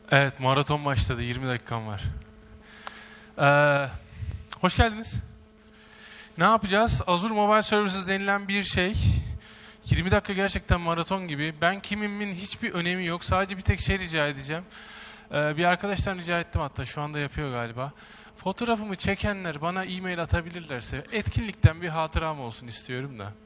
Evet, maraton başladı. 20 dakikam var. Hoş geldiniz. Ne yapacağız? Azure Mobile Services denilen bir şey. 20 dakika gerçekten maraton gibi. Ben kimimin hiçbir önemi yok. Sadece bir tek şey rica edeceğim. Bir arkadaştan rica ettim, hatta şu anda yapıyor galiba. Fotoğrafımı çekenler bana e-mail atabilirlerse etkinlikten bir hatıram olsun istiyorum da.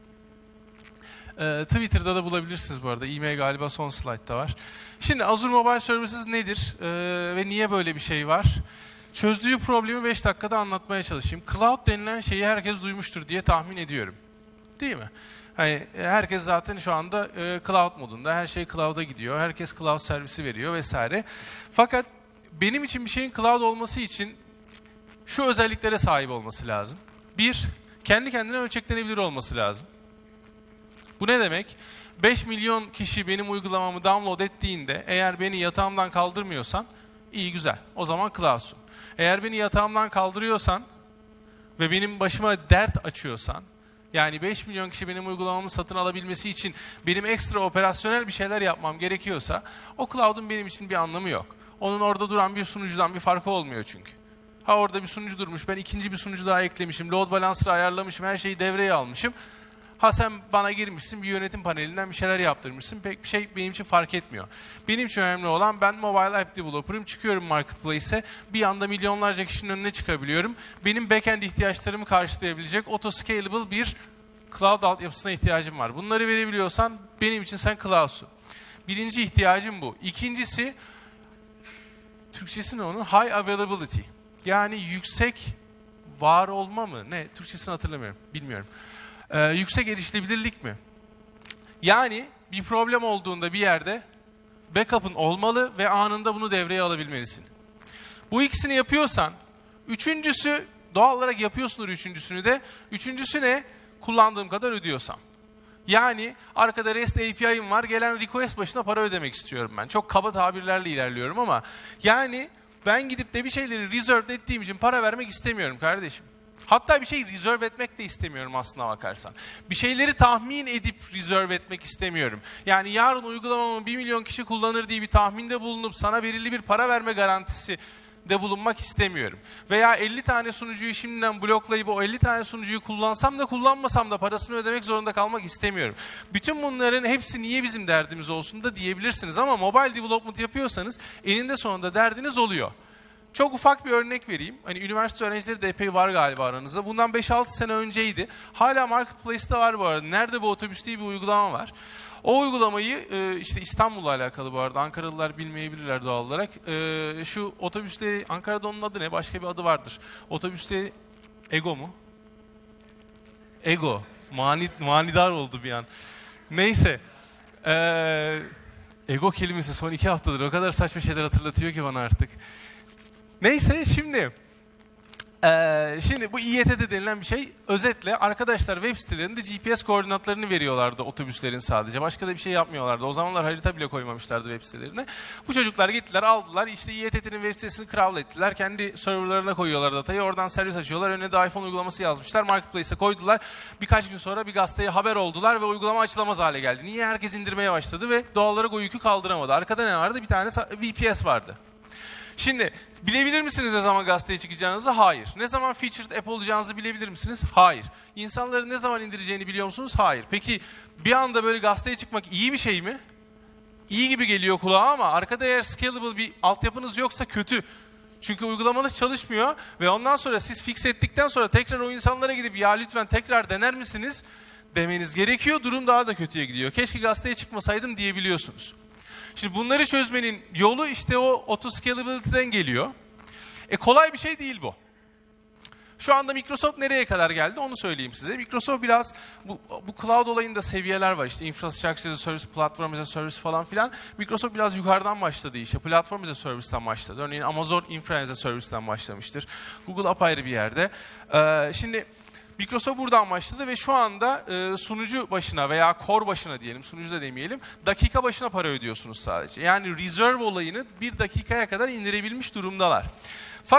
Twitter'da da bulabilirsiniz bu arada. E-mail galiba son slaytta var. Şimdi Azure Mobile Services nedir ve niye böyle bir şey var? Çözdüğü problemi 5 dakikada anlatmaya çalışayım. Cloud denilen şeyi herkes duymuştur diye tahmin ediyorum. Değil mi? Hani herkes zaten şu anda cloud modunda. Her şey cloud'a gidiyor. Herkes cloud servisi veriyor vesaire. Fakat benim için bir şeyin cloud olması için şu özelliklere sahip olması lazım. Bir, kendi kendine ölçeklenebilir olması lazım. Bu ne demek? 5 milyon kişi benim uygulamamı download ettiğinde eğer beni yatağımdan kaldırmıyorsan iyi güzel. O zaman cloud'sun. Eğer beni yatağımdan kaldırıyorsan ve benim başıma dert açıyorsan, yani 5 milyon kişi benim uygulamamı satın alabilmesi için benim ekstra operasyonel bir şeyler yapmam gerekiyorsa o cloud'un benim için bir anlamı yok. Onun orada duran bir sunucudan bir farkı olmuyor çünkü. Ha orada bir sunucu durmuş, ben ikinci bir sunucu daha eklemişim, load balancer'ı ayarlamışım, her şeyi devreye almışım. Ha sen bana girmişsin, bir yönetim panelinden bir şeyler yaptırmışsın. Pek bir şey benim için fark etmiyor. Benim için önemli olan, ben mobile app developer'ım, çıkıyorum marketplace'e, bir anda milyonlarca kişinin önüne çıkabiliyorum. Benim backend ihtiyaçlarımı karşılayabilecek autoscalable bir cloud altyapısına ihtiyacım var. Bunları verebiliyorsan benim için sen cloud'sun. Birinci ihtiyacım bu. İkincisi, Türkçesi ne onun? High availability. Yani yüksek var olma mı? Ne? Türkçesini hatırlamıyorum, bilmiyorum. Yüksek erişilebilirlik mi? Yani bir problem olduğunda bir yerde backup'ın olmalı ve anında bunu devreye alabilmelisin. Bu ikisini yapıyorsan, üçüncüsü, doğal olarak yapıyorsundur üçüncüsünü de. Üçüncüsü ne? Kullandığım kadar ödüyorsam. Yani arkada REST API'm var, gelen request başına para ödemek istiyorum ben. Çok kaba tabirlerle ilerliyorum ama yani ben gidip de bir şeyleri reserve ettiğim için para vermek istemiyorum kardeşim. Hatta bir şey reserve etmek de istemiyorum aslına bakarsan. Bir şeyleri tahmin edip reserve etmek istemiyorum. Yani yarın uygulamamı 1 milyon kişi kullanır diye bir tahminde bulunup sana belirli bir para verme garantisi de bulunmak istemiyorum. Veya 50 tane sunucuyu şimdiden bloklayıp o 50 tane sunucuyu kullansam da kullanmasam da parasını ödemek zorunda kalmak istemiyorum. Bütün bunların hepsi niye bizim derdimiz olsun da diyebilirsiniz ama mobile development yapıyorsanız eninde sonunda derdiniz oluyor. Çok ufak bir örnek vereyim. Hani üniversite öğrencileri de epey var galiba aranızda. Bundan 5-6 sene önceydi. Hala Marketplace'te var bu arada. Nerede bu otobüs diye bir uygulama var. O uygulamayı işte İstanbul'la alakalı bu arada. Ankaralılar bilmeyebilirler doğal olarak. Şu otobüsle, Ankara'da onun adı ne? Başka bir adı vardır. Otobüsle Ego mu? Ego. Manidar oldu bir an. Neyse. Ego kelimesi son 2 haftadır o kadar saçma şeyler hatırlatıyor ki bana artık. Neyse şimdi bu İETT denilen bir şey, özetle arkadaşlar web sitelerinde GPS koordinatlarını veriyorlardı otobüslerin sadece. Başka da bir şey yapmıyorlardı. O zamanlar harita bile koymamışlardı web sitelerine. Bu çocuklar gittiler, aldılar, işte İETT'nin web sitesini crawl ettiler. Kendi serverlarına koyuyorlar datayı, oradan servis açıyorlar. Önüne de iPhone uygulaması yazmışlar. Marketplace'e koydular. Birkaç gün sonra bir gazeteye haber oldular ve uygulama açılamaz hale geldi. Niye? Herkes indirmeye başladı ve doğal olarak o yükü kaldıramadı. Arkada ne vardı? Bir tane VPS vardı. Şimdi bilebilir misiniz ne zaman gazeteye çıkacağınızı? Hayır. Ne zaman featured app olacağınızı bilebilir misiniz? Hayır. İnsanların ne zaman indireceğini biliyor musunuz? Hayır. Peki bir anda böyle gazeteye çıkmak iyi bir şey mi? İyi gibi geliyor kulağa ama arkada eğer scalable bir altyapınız yoksa kötü. Çünkü uygulamanız çalışmıyor ve ondan sonra siz fix ettikten sonra tekrar o insanlara gidip ya lütfen tekrar dener misiniz demeniz gerekiyor. Durum daha da kötüye gidiyor. Keşke gazeteye çıkmasaydım diyebiliyorsunuz. Şimdi bunları çözmenin yolu işte o autoscalability'den geliyor. Kolay bir şey değil bu. Şu anda Microsoft nereye kadar geldi onu söyleyeyim size. Microsoft biraz bu cloud olayında seviyeler var. İşte infrastructure as a service, platform as a service falan filan. Microsoft biraz yukarıdan başladı işe. Platform as a service'ten başladı. Örneğin Amazon Infra as a service'ten başlamıştır. Google apayrı bir yerde. Şimdi Microsoft buradan başladı ve şu anda sunucu başına veya core başına diyelim, sunucu da demeyelim, dakika başına para ödüyorsunuz sadece. Yani reserve olayını 1 dakikaya kadar indirebilmiş durumdalar. Fakat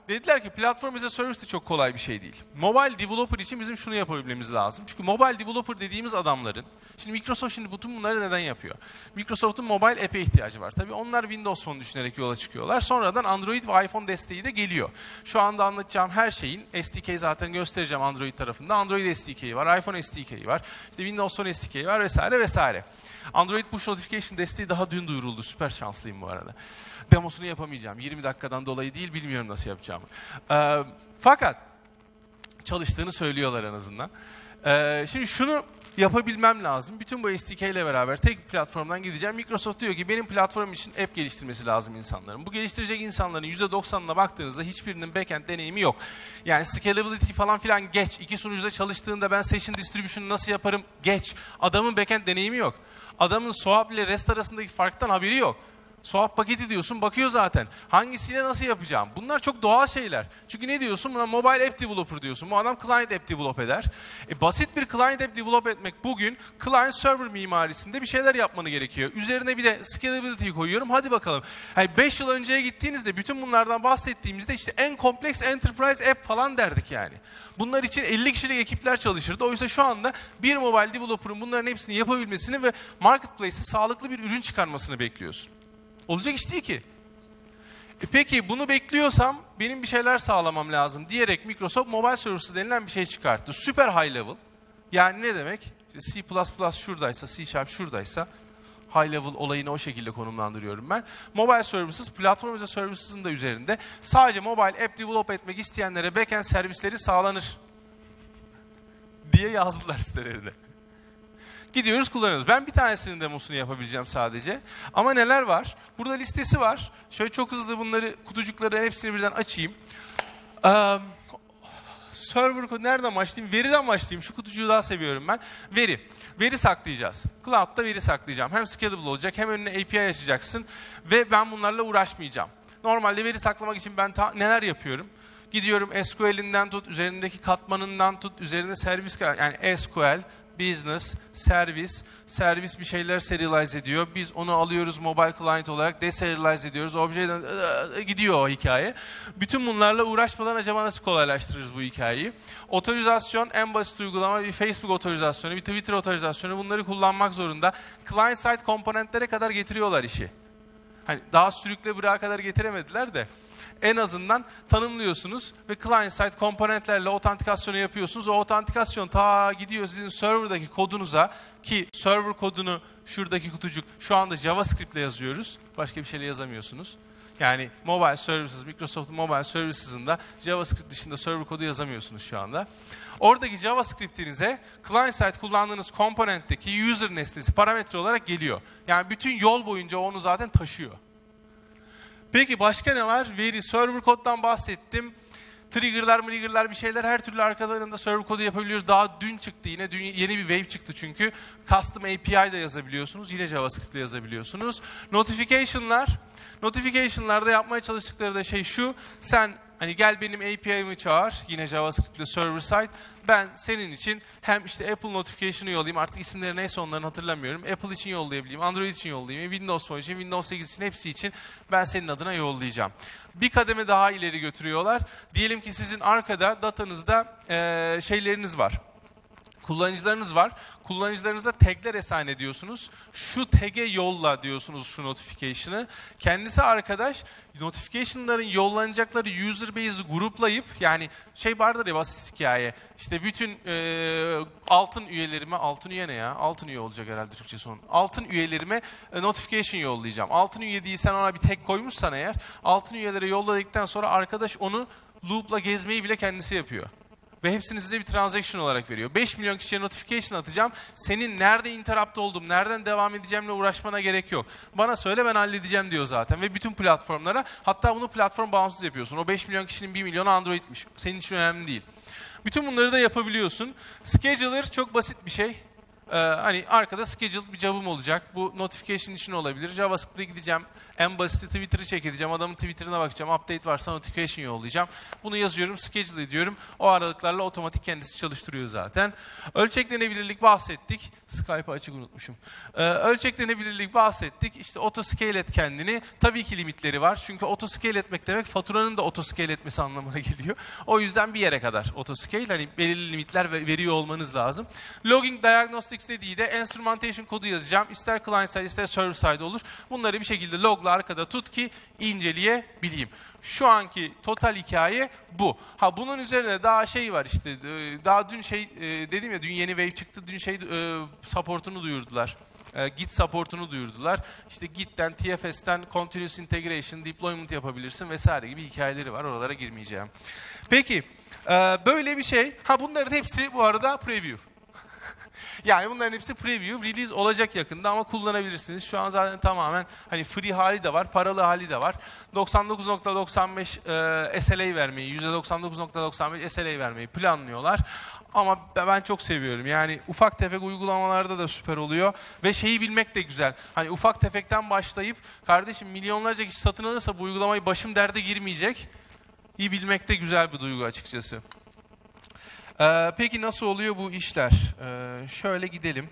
dediler ki platform as a service de çok kolay bir şey değil. Mobile developer için bizim şunu yapabilmemiz lazım. Çünkü mobile developer dediğimiz adamların, şimdi Microsoft bütün bunları neden yapıyor? Microsoft'un mobile app'e ihtiyacı var. Tabii onlar Windows Phone düşünerek yola çıkıyorlar. Sonradan Android ve iPhone desteği de geliyor. Şu anda anlatacağım her şeyin SDK zaten göstereceğim Android tarafında. Android SDK'yi var, iPhone SDK'yi var, işte Windows Phone SDK'yi var vesaire vesaire. Android Push Notification desteği daha dün duyuruldu. Süper şanslıyım bu arada. Demosunu yapamayacağım. 20 dakikadan dolayı değil, bilmiyorum nasıl yapacağımı. Fakat çalıştığını söylüyorlar en azından. Şimdi şunu yapabilmem lazım. Bütün bu SDK ile beraber tek bir platformdan gideceğim. Microsoft diyor ki benim platformum için app geliştirmesi lazım insanların. Bu geliştirecek insanların %90'ına baktığınızda hiçbirinin backend deneyimi yok. Yani scalability falan filan geç. İki sunucuda çalıştığında ben session distribution'ı nasıl yaparım geç. Adamın backend deneyimi yok. Adamın SOAP ile REST arasındaki farktan haberi yok. SOAP paketi diyorsun, bakıyor zaten. Hangisiyle nasıl yapacağım? Bunlar çok doğal şeyler. Çünkü ne diyorsun? Buna mobile app developer diyorsun. Bu adam client app develop eder. Basit bir client app develop etmek bugün client server mimarisinde bir şeyler yapmanı gerekiyor. Üzerine bir de scalability'yi koyuyorum. Hadi bakalım. 5 yıl önceye gittiğinizde bütün bunlardan bahsettiğimizde işte en kompleks enterprise app falan derdik yani. Bunlar için 50 kişilik ekipler çalışırdı. Oysa şu anda bir mobile developer'ın bunların hepsini yapabilmesini ve marketplace'e sağlıklı bir ürün çıkarmasını bekliyorsun. Olacak iş değil ki. Peki bunu bekliyorsam benim bir şeyler sağlamam lazım diyerek Microsoft Mobile Services denilen bir şey çıkarttı. Süper high level. Yani ne demek? İşte C++ şuradaysa, C# şuradaysa high level olayını o şekilde konumlandırıyorum ben. Mobile Services, Platform as a Services'ın da üzerinde sadece mobile app develop etmek isteyenlere backend servisleri sağlanır diye yazdılar sitelerine. Gidiyoruz, kullanıyoruz. Ben bir tanesinin demosunu yapabileceğim sadece. Ama neler var? Burada listesi var. Şöyle çok hızlı bunları, kutucukları hepsini birden açayım. Server kod nereden başlayayım? Veriden başlayayım. Şu kutucuğu daha seviyorum ben. Veri saklayacağız. Cloud'da veri saklayacağım. Hem scalable olacak, hem önüne API açacaksın. Ve ben bunlarla uğraşmayacağım. Normalde veri saklamak için ben neler yapıyorum? Gidiyorum SQL'inden tut, üzerindeki katmanından tut, üzerinde servis, yani SQL, business, servis bir şeyler serialize ediyor. Biz onu alıyoruz mobile client olarak, deserialize ediyoruz. Objeden gidiyor o hikaye. Bütün bunlarla uğraşmadan acaba nasıl kolaylaştırırız bu hikayeyi? Otorizasyon, en basit uygulama bir Facebook otorizasyonu, bir Twitter otorizasyonu, bunları kullanmak zorunda. Client side komponentlere kadar getiriyorlar işi. Hani daha sürükle bırağa kadar getiremediler de. En azından tanımlıyorsunuz ve client side komponentlerle otantikasyonu yapıyorsunuz. O otantikasyon ta gidiyor sizin serverdaki kodunuza, ki server kodunu şuradaki kutucuk şu anda JavaScript ile yazıyoruz. Başka bir şeyle yazamıyorsunuz. Yani Mobile Services, Microsoft'un Mobile Services'ın da JavaScript dışında server kodu yazamıyorsunuz şu anda. Oradaki JavaScript'inize client side kullandığınız komponentteki user nesnesi parametre olarak geliyor. Yani bütün yol boyunca onu zaten taşıyor. Peki başka ne var? Veri, server koddan bahsettim. Trigger'lar bir şeyler, her türlü arkalarında server kodu yapabiliyoruz. Daha dün çıktı yine, yeni bir wave çıktı çünkü. Custom API de yazabiliyorsunuz, yine JavaScript ile yazabiliyorsunuz. Notification'larda yapmaya çalıştıkları da şey şu, sen hani gel benim API'mi çağır, yine JavaScript ile server side. Ben senin için hem işte Apple notification'ı yollayayım, artık isimleri neyse onların hatırlamıyorum. Apple için yollayabileyim, Android için yollayayım, Windows Phone için, Windows 8 için, hepsi için ben senin adına yollayacağım. Bir kademe daha ileri götürüyorlar. Diyelim ki sizin arkada datanızda şeyleriniz var. Kullanıcılarınız var. Kullanıcılarınıza tagler assign ediyorsunuz. Şu tag'e yolla diyorsunuz şu notification'ı. Kendisi arkadaş notification'ların yollanacakları user base'i gruplayıp, yani şey vardır ya, basit hikaye. İşte bütün altın üyelerime, altın üye ne ya? Altın üye olacak herhalde Türkçe son. Altın üyelerime notification yollayacağım. Altın üye değilsen ona bir tag koymuşsan eğer, altın üyelere yolladıktan sonra arkadaş onu loop'la gezmeyi bile kendisi yapıyor. Ve hepsini size bir transaction olarak veriyor. 5 milyon kişiye notification atacağım. Senin nerede interrupt oldum, nereden devam edeceğimle uğraşmana gerek yok. Bana söyle, ben halledeceğim diyor zaten. Ve bütün platformlara, hatta bunu platform bağımsız yapıyorsun. O 5 milyon kişinin 1 milyonu Android'miş. Senin için önemli değil. Bütün bunları da yapabiliyorsun. Scheduler çok basit bir şey. Hani arkada schedule bir job'um olacak. Bu notification için olabilir. JavaScript'e gideceğim. En basiti Twitter'ı check edeceğim. Adamın Twitter'ına bakacağım. Update varsa notification yollayacağım. Bunu yazıyorum, schedule ediyorum. O aralıklarla otomatik kendisi çalıştırıyor zaten. Ölçeklenebilirlik bahsettik. Skype'ı açık unutmuşum. Ölçeklenebilirlik bahsettik. İşte autoscale et kendini. Tabii ki limitleri var. Çünkü autoscale etmek demek faturanın da autoscale etmesi anlamına geliyor. O yüzden bir yere kadar autoscale. Hani belirli limitler veriyor olmanız lazım. Logging Diagnostics dediği de instrumentation kodu yazacağım. İster client side ister server side olur. Bunları bir şekilde logla arkada tut ki inceleyebileyim. Şu anki total hikaye bu. Ha bunun üzerine daha şey var işte. Daha dün dedim ya, dün yeni wave çıktı. Dün support'unu duyurdular. Git support'unu duyurdular. İşte Git'ten, TFS'ten Continuous Integration, Deployment yapabilirsin vesaire gibi hikayeleri var. Oralara girmeyeceğim. Peki, böyle bir şey. Ha bunların hepsi bu arada preview. Yani bunların hepsi preview, release olacak yakında ama kullanabilirsiniz. Şu an zaten tamamen hani free hali de var, paralı hali de var. 99.95 SLA vermeyi, %99.95 SLA vermeyi planlıyorlar. Ama ben çok seviyorum. Yani ufak tefek uygulamalarda da süper oluyor. Ve şeyi bilmek de güzel. Hani ufak tefekten başlayıp, kardeşim milyonlarca kişi satın alırsa bu uygulamayı başım derde girmeyecek. İyi bilmek de güzel bir duygu açıkçası. Peki nasıl oluyor bu işler? Şöyle gidelim.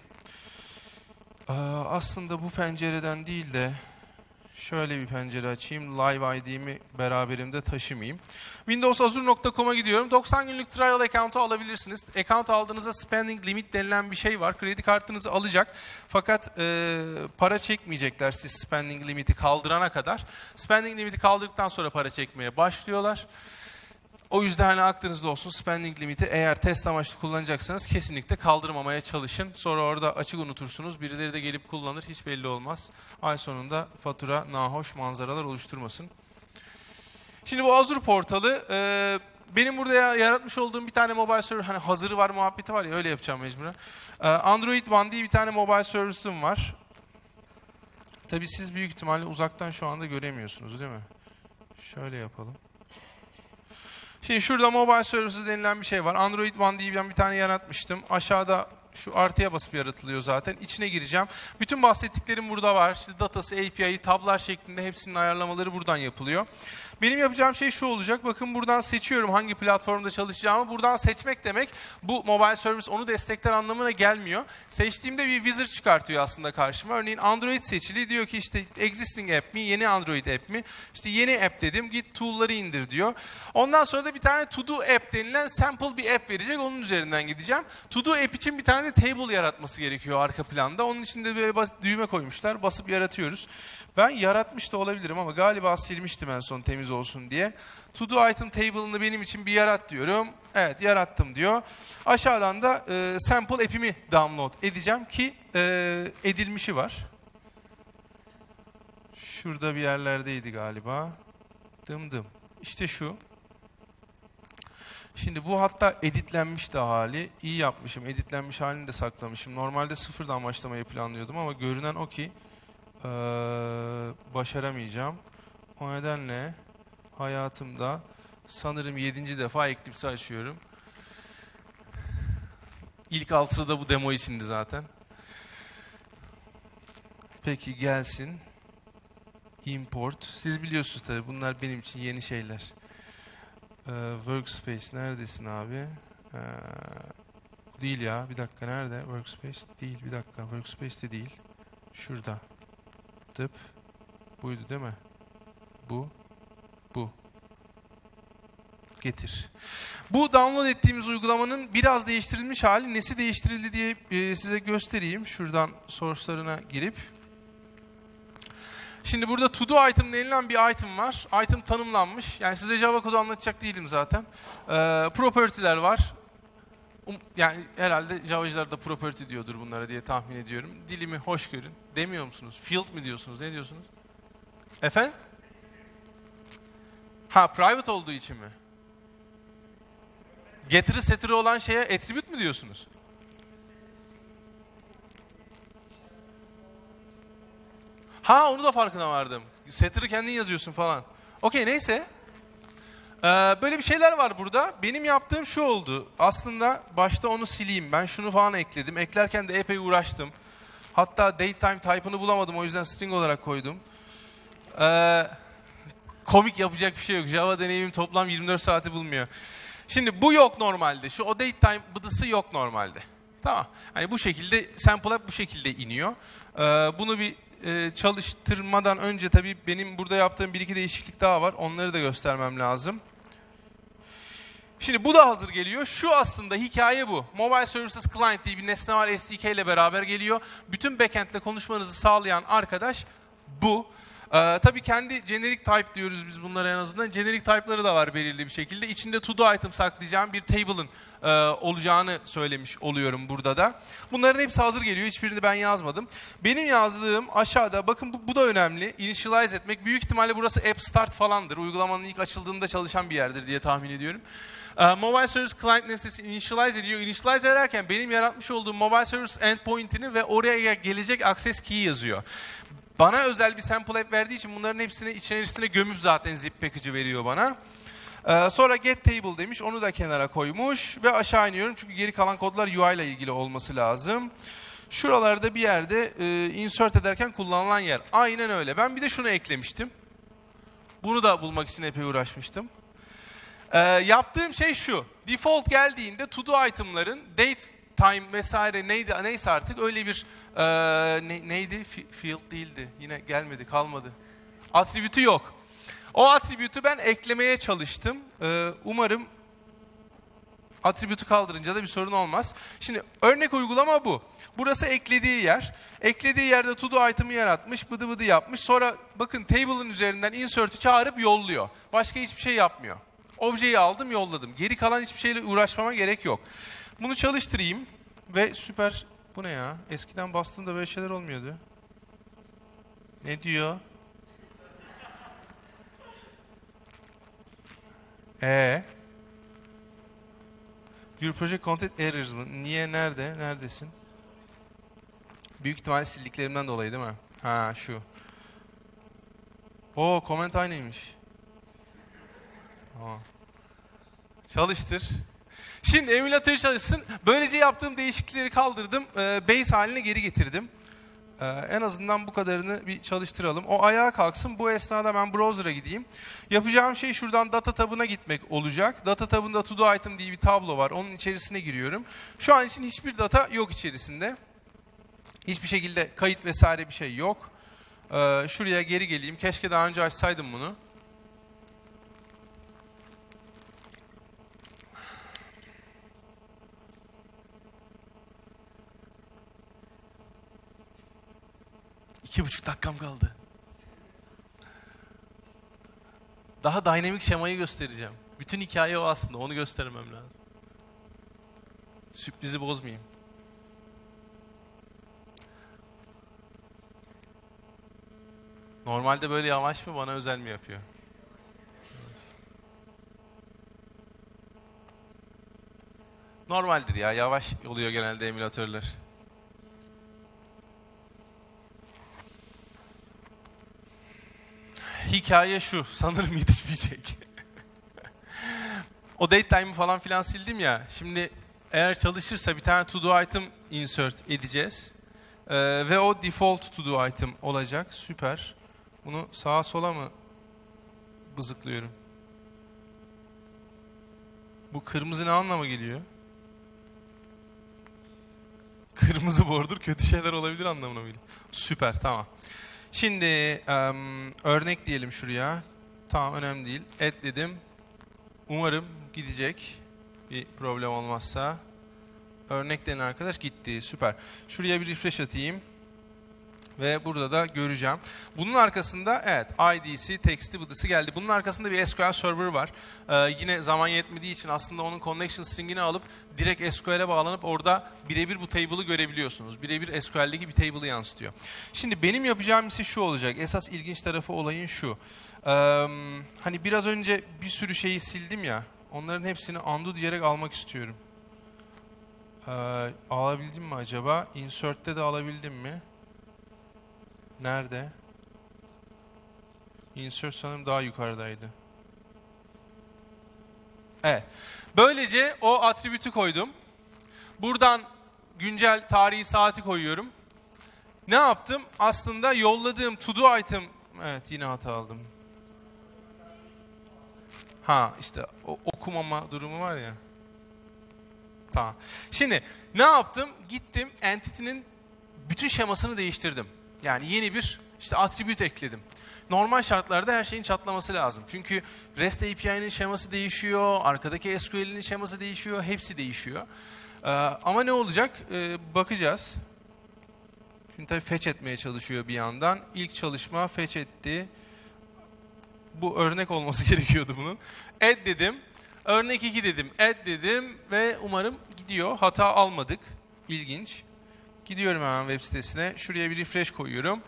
Aslında bu pencereden değil de şöyle bir pencere açayım. Live ID'mi beraberimde taşımayayım. windowsazure.com'a gidiyorum. 90 günlük trial account'u alabilirsiniz. Account aldığınızda spending limit denilen bir şey var. Kredi kartınızı alacak. Fakat para çekmeyecekler siz spending limiti kaldırana kadar. Spending limiti kaldırdıktan sonra para çekmeye başlıyorlar. O yüzden hani aklınızda olsun, spending limiti eğer test amaçlı kullanacaksanız kesinlikle kaldırmamaya çalışın. Sonra orada açık unutursunuz. Birileri de gelip kullanır. Hiç belli olmaz. Ay sonunda fatura nahoş manzaralar oluşturmasın. Şimdi bu Azure portalı, benim burada yaratmış olduğum bir tane mobile server, hani hazırı var muhabbeti var ya, öyle yapacağım mecburen. Android One diye bir tane mobile service'ım var. Tabii siz büyük ihtimalle uzaktan şu anda göremiyorsunuz değil mi? Şöyle yapalım. Şimdi şurada mobile services denilen bir şey var. Android One diye ben bir tane yaratmıştım. Aşağıda şu artıya basıp yaratılıyor zaten. İçine gireceğim. Bütün bahsettiklerim burada var. İşte datası, API'yi, tablar şeklinde hepsinin ayarlamaları buradan yapılıyor. Benim yapacağım şey şu olacak. Bakın buradan seçiyorum hangi platformda çalışacağımı. Buradan seçmek demek bu mobile service onu destekler anlamına gelmiyor. Seçtiğimde bir wizard çıkartıyor aslında karşıma. Örneğin Android seçili. Diyor ki işte existing app mi, yeni Android app mi? İşte yeni app dedim. Git tool'ları indir diyor. Ondan sonra da bir tane to do app denilen sample bir app verecek. Onun üzerinden gideceğim. To do app için bir tane de table yaratması gerekiyor arka planda. Onun için de böyle düğme koymuşlar. Basıp yaratıyoruz. Ben yaratmış da olabilirim ama galiba silmiştim en son temiz olsun diye. To do item table'ını benim için bir yarat diyorum. Evet, yarattım diyor. Aşağıdan da sample app'imi download edeceğim ki edilmişi var. Şurada bir yerlerdeydi galiba. Dım. İşte şu. Şimdi bu hatta editlenmiş de hali. İyi yapmışım. Editlenmiş halini de saklamışım. Normalde sıfırdan başlamayı planlıyordum ama görünen o ki başaramayacağım. O nedenle hayatımda sanırım 7. defa Eclipse'i açıyorum. İlk 6'sı da bu demo içindi zaten. Peki gelsin. Import. Siz biliyorsunuz tabii bunlar benim için yeni şeyler. Workspace neredesin abi? Değil ya. Bir dakika nerede? Workspace değil. Bir dakika. Workspace de değil. Şurada. Tıp. Buydu değil mi? Bu. Getir. Bu download ettiğimiz uygulamanın biraz değiştirilmiş hali. Nesi değiştirildi diye size göstereyim. Şuradan source'larına girip. Şimdi burada to do item denilen bir item var. Item tanımlanmış. Yani size Java kodu anlatacak değilim zaten. Property'ler var. Yani herhalde Java'cılar da property diyordur bunlara diye tahmin ediyorum. Dilimi hoş görün. Demiyor musunuz? Field mi diyorsunuz? Ne diyorsunuz? Efendim? Ha, private olduğu için mi? Getiri setiri olan şeye attribute mi diyorsunuz? Ha, onu da farkına vardım. Setter'ı kendin yazıyorsun falan. Okey, neyse. Böyle bir şeyler var burada. Benim yaptığım şu oldu. Aslında başta onu sileyim. Ben şunu falan ekledim. Eklerken de epey uğraştım. Hatta datetime type'ını bulamadım. O yüzden string olarak koydum. Komik yapacak bir şey yok. Java deneyimim toplam 24 saati bulmuyor. Şimdi bu yok normalde. Şu o datetime bıdısı yok normalde. Tamam. Hani bu şekilde sample app bu şekilde iniyor. Bunu bir çalıştırmadan önce tabii benim burada yaptığım bir iki değişiklik daha var. Onları da göstermem lazım. Şimdi bu da hazır geliyor. Şu aslında hikaye bu. Mobile Services Client diye bir nesne var, SDK ile beraber geliyor. Bütün backend ile konuşmanızı sağlayan arkadaş bu. Tabii kendi generic type diyoruz biz bunlara en azından. Generic type'ları da var belirli bir şekilde. İçinde to do item saklayacağım bir table'ın olacağını söylemiş oluyorum burada da. Bunların hepsi hazır geliyor. Hiçbirini ben yazmadım. Benim yazdığım aşağıda, bakın bu da önemli. Initialize etmek. Büyük ihtimalle burası app start falandır. Uygulamanın ilk açıldığında çalışan bir yerdir diye tahmin ediyorum. Mobile Service Client nesnesi initialize ediyor. Initialize ederken benim yaratmış olduğum Mobile Service endpoint'ini ve oraya gelecek access key yazıyor. Bana özel bir sample app verdiği için bunların hepsini içerisine gömüp zaten zip package'ı veriyor bana. Sonra get table demiş, onu da kenara koymuş ve aşağı iniyorum çünkü geri kalan kodlar UI ile ilgili olması lazım. Şuralarda bir yerde insert ederken kullanılan yer. Aynen öyle. Ben bir de şunu eklemiştim. Bunu da bulmak için epey uğraşmıştım. Yaptığım şey şu. Default geldiğinde to do item'ların date, time vesaire neyse artık öyle bir neydi? Field değildi. Yine gelmedi, kalmadı. Attribute'u yok. O attribute'u ben eklemeye çalıştım. Umarım attribute'u kaldırınca da bir sorun olmaz. Şimdi örnek uygulama bu. Burası eklediği yer. Eklediği yerde to do item'ı yaratmış, bıdı bıdı yapmış. Sonra bakın table'ın üzerinden insert'ü çağırıp yolluyor. Başka hiçbir şey yapmıyor. Objeyi aldım, yolladım. Geri kalan hiçbir şeyle uğraşmama gerek yok. Bunu çalıştırayım ve süper... Bu ne ya? Eskiden bastığımda böyle şeyler olmuyordu. Ne diyor? Your project contains errors mı? Niye? Nerede? Neredesin? Büyük ihtimalle sildiklerimden dolayı değil mi? Ha şu. Oo, comment aynıymış. Tamam. Çalıştır. Şimdi emülatör çalışsın. Böylece yaptığım değişiklikleri kaldırdım. Base haline geri getirdim. En azından bu kadarını bir çalıştıralım. O ayağa kalksın. Bu esnada ben browser'a gideyim. Yapacağım şey şuradan data tabına gitmek olacak. Data tabında to do item diye bir tablo var. Onun içerisine giriyorum. Şu an için hiçbir data yok içerisinde. Hiçbir şekilde kayıt vesaire bir şey yok. Şuraya geri geleyim. Keşke daha önce açsaydım bunu. İki buçuk dakikam kaldı. Daha dinamik şemayı göstereceğim. Bütün hikaye o aslında. Onu göstermem lazım. Sürprizi bozmayayım. Normalde böyle yavaş mı, bana özel mi yapıyor? Normaldir ya. Yavaş oluyor genelde emülatörler. Hikaye şu. Sanırım yetişmeyecek. O datetime'ı falan filan sildim ya. Şimdi eğer çalışırsa bir tane to do item insert edeceğiz. Ve o default to do item olacak. Süper. Bunu sağa sola mı bızıklıyorum? Bu kırmızı ne anlama geliyor? Kırmızı bordur kötü şeyler olabilir anlamına geliyor. Süper, tamam. Şimdi örnek diyelim şuraya. Tamam, önemli değil. Add dedim. Umarım gidecek. Bir problem olmazsa. Örnek denen arkadaş gitti. Süper. Şuraya bir refresh atayım. Ve burada da göreceğim. Bunun arkasında evet ID'si, text'i, bıdısı geldi. Bunun arkasında bir SQL server var. Yine zaman yetmediği için aslında onun connection string'ini alıp direkt SQL'e bağlanıp orada birebir bu table'ı görebiliyorsunuz. Birebir SQL'deki bir table'ı yansıtıyor. Şimdi benim yapacağım ise şu olacak. Esas ilginç tarafı olayın şu. Hani biraz önce bir sürü şeyi sildim ya. Onların hepsini undo diyerek almak istiyorum. Alabildim mi acaba? Insert'te de alabildim mi? Nerede? Insert sanırım daha yukarıdaydı. Evet. Böylece o attribute'ü koydum. Buradan güncel tarihi saati koyuyorum. Ne yaptım? Aslında yolladığım to do item Evet, yine hata aldım. Ha işte okumama durumu var ya. Tamam. Şimdi ne yaptım? Gittim entity'nin bütün şemasını değiştirdim. Yani yeni bir işte attribute ekledim. Normal şartlarda her şeyin çatlaması lazım. Çünkü REST API'nin şeması değişiyor, arkadaki SQL'in şeması değişiyor, hepsi değişiyor. Ama ne olacak? Bakacağız. Şimdi tabii fetch etmeye çalışıyor bir yandan. İlk çalışma fetch etti. Bu örnek olması gerekiyordu bunun. Add dedim. Örnek 2 dedim. Add dedim ve umarım gidiyor. Hata almadık. İlginç. Gidiyorum hemen web sitesine. Şuraya bir refresh koyuyorum.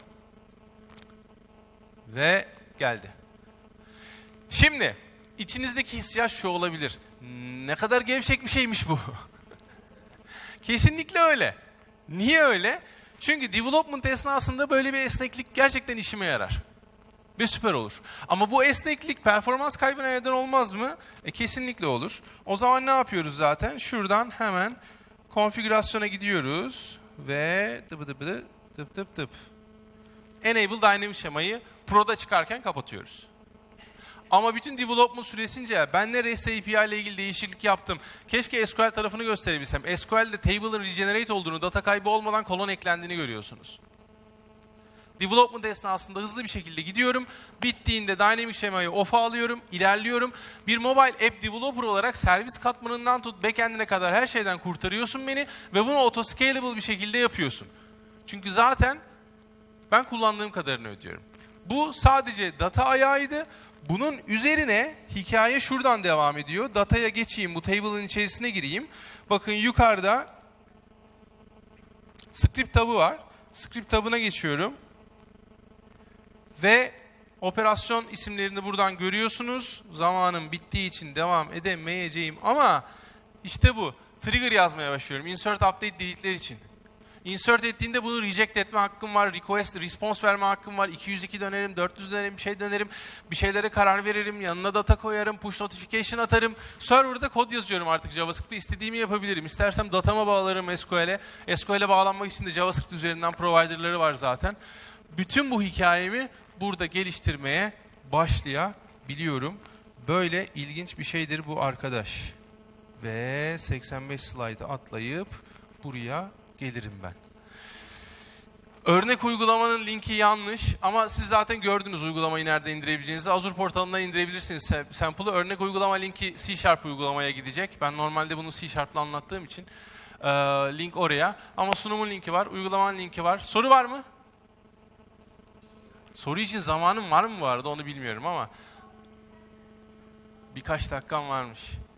Ve geldi. Şimdi içinizdeki hissiyat şu olabilir. Ne kadar gevşek bir şeymiş bu. Kesinlikle öyle. Niye öyle? Çünkü development esnasında böyle bir esneklik gerçekten işime yarar. Ve süper olur. Ama bu esneklik performans kaybına neden olmaz mı? Kesinlikle olur. O zaman ne yapıyoruz zaten? Şuradan hemen konfigürasyona gidiyoruz. Ve tıp. Enable Dynamic şemayı Pro'da çıkarken kapatıyoruz. Ama bütün development süresince ben ne REST API ile ilgili değişiklik yaptım. Keşke SQL tarafını gösterebilsem. SQL'de table'ın regenerate olduğunu, data kaybı olmadan kolon eklendiğini görüyorsunuz. Development esnasında hızlı bir şekilde gidiyorum. Bittiğinde Dynamic şemayı off'a alıyorum, ilerliyorum. Bir mobile app developer olarak servis katmanından tut backend'ine kadar her şeyden kurtarıyorsun beni ve bunu autoscalable bir şekilde yapıyorsun. Çünkü zaten ben kullandığım kadarını ödüyorum. Bu sadece data ayağıydı. Bunun üzerine hikaye şuradan devam ediyor. Dataya geçeyim, bu table'ın içerisine gireyim. Bakın yukarıda script tabı var. Script tabına geçiyorum. Ve operasyon isimlerini buradan görüyorsunuz. Zamanım bittiği için devam edemeyeceğim ama işte bu. Trigger yazmaya başlıyorum. Insert, update, delete'ler için. Insert ettiğinde bunu reject etme hakkım var. Request, response verme hakkım var. 202 dönerim, 400 dönerim, bir şey dönerim. Bir şeylere karar veririm. Yanına data koyarım. Push notification atarım. Server'da kod yazıyorum artık. JavaScript'te istediğimi yapabilirim. İstersem datama bağlarım SQL'e. SQL'e bağlanmak için de JavaScript üzerinden provider'ları var zaten. Bütün bu hikayemi burada geliştirmeye başlayabiliyorum. Böyle ilginç bir şeydir bu arkadaş. Ve 85 slaytı atlayıp buraya gelirim ben. Örnek uygulamanın linki yanlış ama siz zaten gördünüz uygulamayı nerede indirebileceğinizi. Azure portalından indirebilirsiniz sample'ı. Örnek uygulama linki C# uygulamaya gidecek. Ben normalde bunu C#'la anlattığım için link oraya. Ama sunumun linki var, uygulamanın linki var. Soru var mı? Soru için zamanım var mı bu arada onu bilmiyorum ama birkaç dakikam varmış.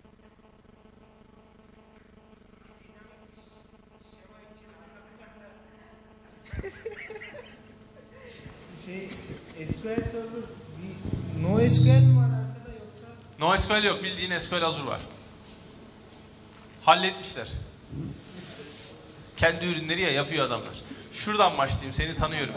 SQL Server NoSQL mi var arkada yoksa? NoSQL yok, bildiğin SQL Azure var. Halletmişler. Kendi ürünleri ya yapıyor adamlar. Şuradan başlayayım, seni tanıyorum.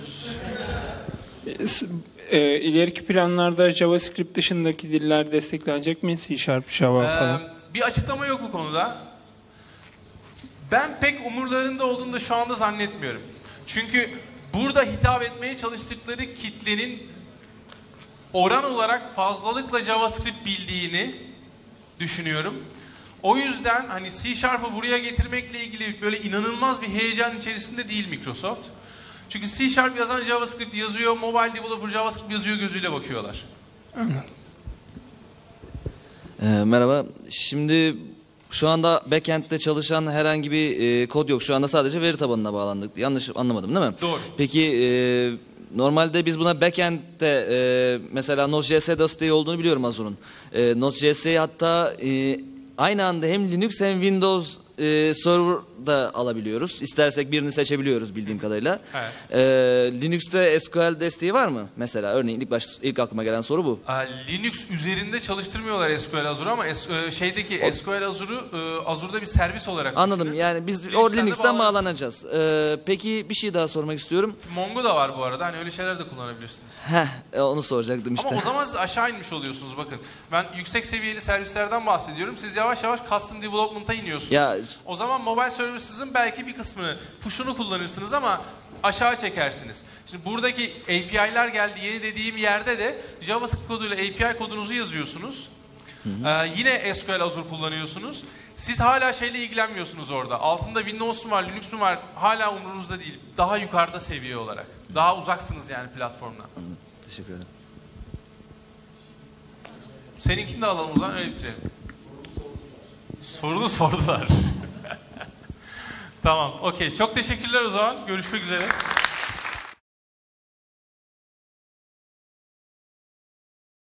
İleriki planlarda JavaScript dışındaki diller desteklenecek mi? C#, Java falan. Bir açıklama yok bu konuda. Ben pek umurlarında olduğunu da şu anda zannetmiyorum. Çünkü burada hitap etmeye çalıştıkları kitlenin oran olarak fazlalıkla JavaScript bildiğini düşünüyorum. O yüzden hani C# buraya getirmekle ilgili böyle inanılmaz bir heyecan içerisinde değil Microsoft. Çünkü C# yazan JavaScript yazıyor, mobile developer JavaScript yazıyor gözüyle bakıyorlar. Anladım. Merhaba. Şimdi şu anda backend'de çalışan herhangi bir kod yok. Şu anda sadece veri tabanına bağlandık. Yanlış anlamadım değil mi? Doğru. Peki normalde biz buna backend'de mesela Node.js desteği olduğunu biliyorum Azure'un. Node.js'yi hatta aynı anda hem Linux hem Windows server'da alabiliyoruz. İstersek birini seçebiliyoruz bildiğim kadarıyla. Evet. Linux'te SQL desteği var mı? Mesela örneğin ilk aklıma gelen soru bu. Linux üzerinde çalıştırmıyorlar SQL Azure ama şeydeki SQL Azure'u Azure'da bir servis olarak Anladım. düşünün. Yani biz Linux'ten Linux'ten de bağlanacağız. Peki bir şey daha sormak istiyorum. Mongo da var bu arada. Hani öyle şeyler de kullanabilirsiniz. Onu soracaktım işte. Ama o zaman siz aşağı inmiş oluyorsunuz bakın. Ben yüksek seviyeli servislerden bahsediyorum. Siz yavaş yavaş custom development'a iniyorsunuz. Ya, o zaman mobile services'ın belki bir kısmını, push'unu kullanırsınız ama aşağı çekersiniz. Şimdi buradaki API'ler geldi yeni dediğim yerde de JavaScript koduyla API kodunuzu yazıyorsunuz. Yine SQL Azure kullanıyorsunuz. Siz hala şeyle ilgilenmiyorsunuz orada. Altında Windows mu var, Linux mu var hala umurunuzda değil. Daha yukarıda seviye olarak. Daha uzaksınız yani platformdan. Anladım. Teşekkür ederim. Seninkini de alalım o zaman öyle bitirelim. Sorunu sordular. Tamam, okey. Çok teşekkürler o zaman. Görüşmek üzere.